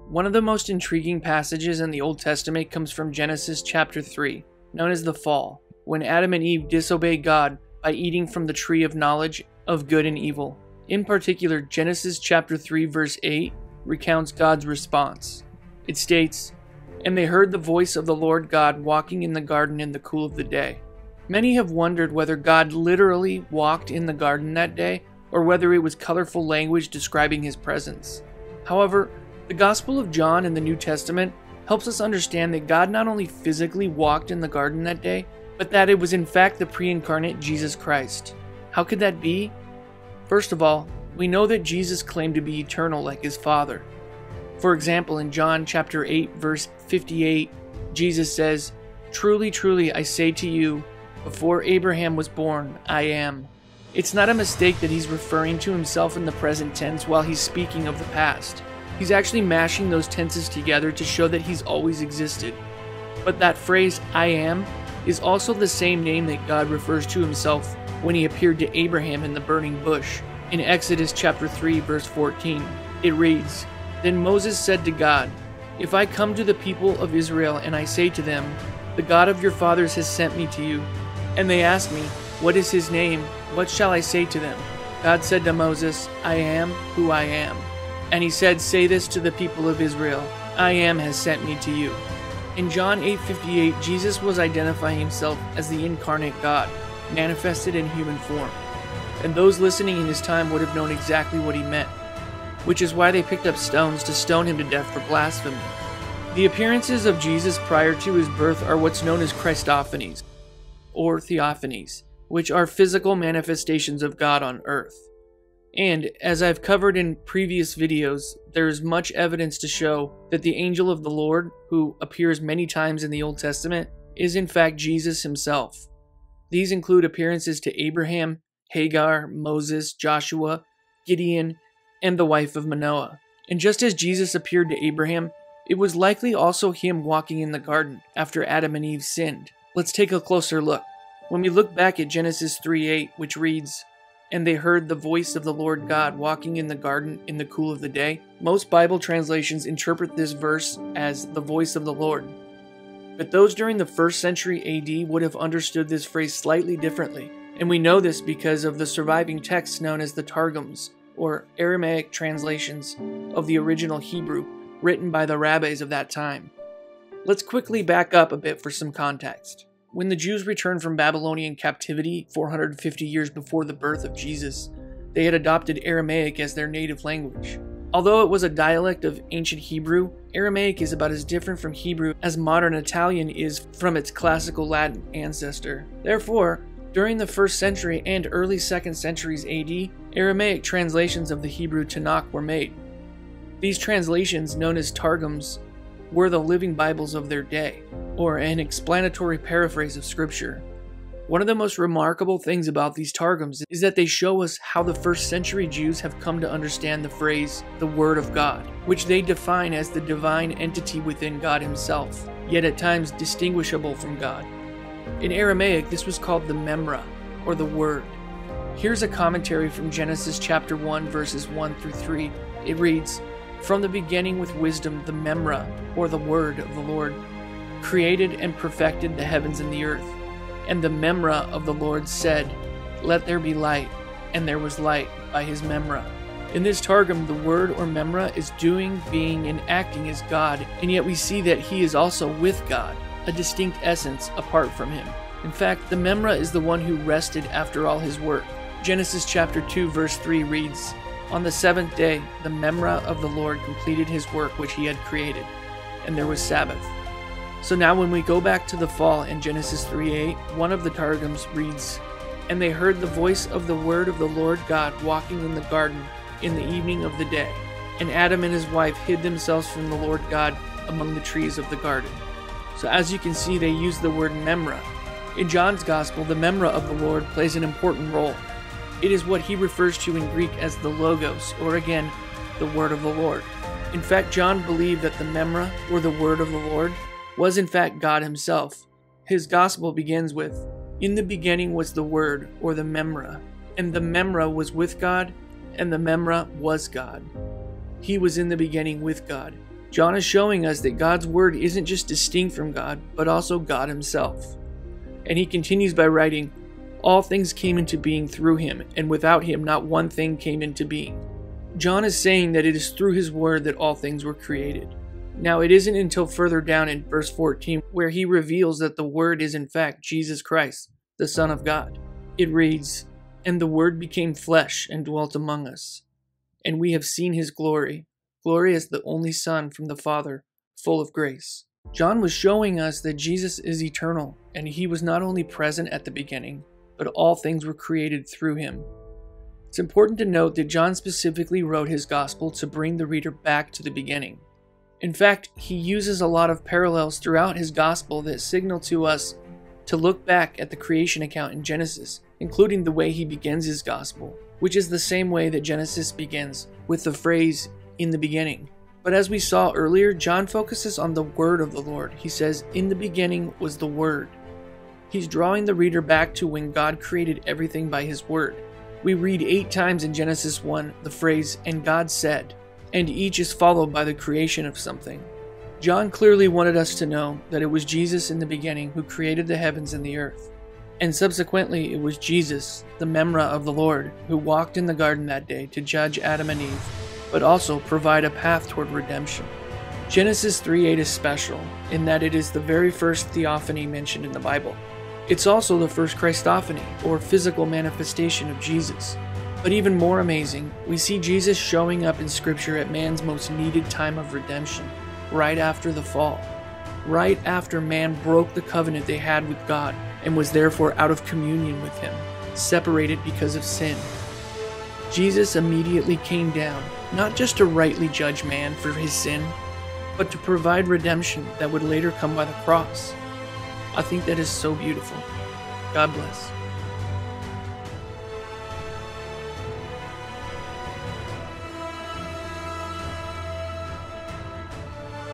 One of the most intriguing passages in the Old Testament comes from Genesis chapter 3, known as the Fall, when Adam and Eve disobeyed God by eating from the tree of knowledge of good and evil. In particular, Genesis chapter 3 verse 8 recounts God's response. It states, "And they heard the voice of the Lord God walking in the garden in the cool of the day." Many have wondered whether God literally walked in the garden that day, or whether it was colorful language describing his presence. However, the Gospel of John in the New Testament helps us understand that God not only physically walked in the garden that day, but that it was in fact the pre-incarnate Jesus Christ. How could that be? First of all, we know that Jesus claimed to be eternal like his Father. For example, in John chapter 8 verse 58, Jesus says, "Truly, truly, I say to you, before Abraham was born, I am." It's not a mistake that he's referring to himself in the present tense while he's speaking of the past. He's actually mashing those tenses together to show that he's always existed. But that phrase, "I am," is also the same name that God refers to himself when he appeared to Abraham in the burning bush. In Exodus chapter 3 verse 14, it reads, "Then Moses said to God, if I come to the people of Israel and I say to them, the God of your fathers has sent me to you, and they ask me, what is his name? What shall I say to them? God said to Moses, I am who I am. And he said, say this to the people of Israel, I am has sent me to you." In John 8:58, Jesus was identifying himself as the incarnate God, manifested in human form. And those listening in his time would have known exactly what he meant, which is why they picked up stones to stone him to death for blasphemy. The appearances of Jesus prior to his birth are what's known as Christophanies, or theophanies, which are physical manifestations of God on earth. And, as I've covered in previous videos, there is much evidence to show that the angel of the Lord, who appears many times in the Old Testament, is in fact Jesus himself. These include appearances to Abraham, Hagar, Moses, Joshua, Gideon, and the wife of Manoah. And just as Jesus appeared to Abraham, it was likely also him walking in the garden after Adam and Eve sinned. Let's take a closer look. When we look back at Genesis 3:8, which reads, "And they heard the voice of the Lord God walking in the garden in the cool of the day," most Bible translations interpret this verse as the voice of the Lord. But those during the 1st century AD would have understood this phrase slightly differently, and we know this because of the surviving texts known as the Targums, or Aramaic translations of the original Hebrew, written by the rabbis of that time. Let's quickly back up a bit for some context. When the Jews returned from Babylonian captivity 450 years before the birth of Jesus, they had adopted Aramaic as their native language. Although it was a dialect of ancient Hebrew, Aramaic is about as different from Hebrew as modern Italian is from its classical Latin ancestor. Therefore, during the 1st century and early 2nd centuries AD, Aramaic translations of the Hebrew Tanakh were made. These translations, known as Targums, were the living Bibles of their day, or an explanatory paraphrase of Scripture. One of the most remarkable things about these Targums is that they show us how the 1st century Jews have come to understand the phrase, the Word of God, which they define as the divine entity within God himself, yet at times distinguishable from God. In Aramaic, this was called the Memra, or the Word. Here's a commentary from Genesis chapter 1, verses 1 through 3. It reads, "From the beginning with wisdom, the Memra, or the Word of the Lord, created and perfected the heavens and the earth. And the Memra of the Lord said, let there be light, and there was light by his Memra." In this Targum, the word or Memra is doing, being, and acting as God, and yet we see that he is also with God, a distinct essence apart from him. In fact, the Memra is the one who rested after all his work. Genesis chapter 2 verse 3 reads, "On the 7th day, the Memra of the Lord completed his work which he had created, and there was Sabbath." So now when we go back to the fall in Genesis 3:8, one of the Targums reads, "And they heard the voice of the word of the Lord God walking in the garden in the evening of the day. And Adam and his wife hid themselves from the Lord God among the trees of the garden." So as you can see, they use the word Memra. In John's Gospel, the Memra of the Lord plays an important role. It is what he refers to in Greek as the Logos, or again, the Word of the Lord. In fact, John believed that the Memra, or the Word of the Lord, was in fact God himself. His Gospel begins with, "In the beginning was the Word, or the Memra, and the Memra was with God, and the Memra was God. He was in the beginning with God." John is showing us that God's word isn't just distinct from God, but also God himself. And he continues by writing, "All things came into being through him, and without him not one thing came into being." John is saying that it is through his word that all things were created. Now, it isn't until further down in verse 14 where he reveals that the word is in fact Jesus Christ, the Son of God. It reads, "And the word became flesh and dwelt among us, and we have seen his glory, glory as the only Son from the Father, full of grace." John was showing us that Jesus is eternal, and he was not only present at the beginning, but all things were created through him. It's important to note that John specifically wrote his gospel to bring the reader back to the beginning. In fact, he uses a lot of parallels throughout his gospel that signal to us to look back at the creation account in Genesis, including the way he begins his gospel, which is the same way that Genesis begins, with the phrase, "in the beginning." But as we saw earlier, John focuses on the word of the Lord. He says, "In the beginning was the word." He's drawing the reader back to when God created everything by his word. We read 8 times in Genesis 1 the phrase, "and God said," and each is followed by the creation of something. John clearly wanted us to know that it was Jesus in the beginning who created the heavens and the earth. And subsequently, it was Jesus, the Memra of the Lord, who walked in the garden that day to judge Adam and Eve, but also provide a path toward redemption. Genesis 3:8 is special in that it is the very first theophany mentioned in the Bible. It's also the first Christophany, or physical manifestation of Jesus. But even more amazing, we see Jesus showing up in Scripture at man's most needed time of redemption, right after the fall. Right after man broke the covenant they had with God and was therefore out of communion with him, separated because of sin. Jesus immediately came down, not just to rightly judge man for his sin, but to provide redemption that would later come by the cross. I think that is so beautiful. God bless.